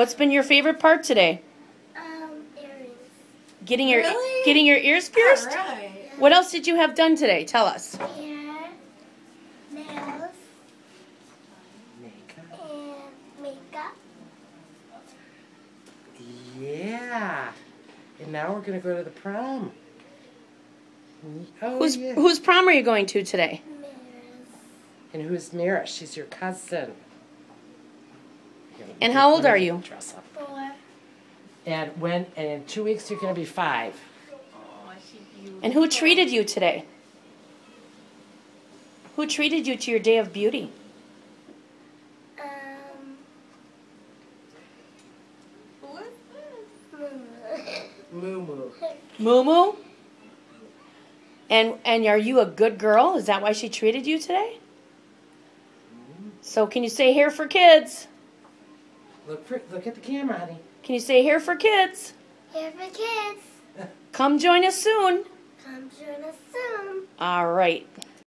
What's been your favorite part today? Earrings. Getting your Really? getting your ears pierced? All right. What else did you have done today? Tell us. Hair, nails, Makeup. and makeup. Yeah. And now we're gonna go to the prom. Oh, Whose yeah. whose prom are you going to today? Mirrors. And who's Mira? She's your cousin. And how old are you? Dress up. 4. And in 2 weeks you're gonna be 5. And who treated you today? Who treated you to your day of beauty? Moo moo. Moo Moo? And are you a good girl? Is that why she treated you today? So can you say here for kids? Look at the camera, honey. Can you say here for kids? Here for kids. Come join us soon. Come join us soon. All right.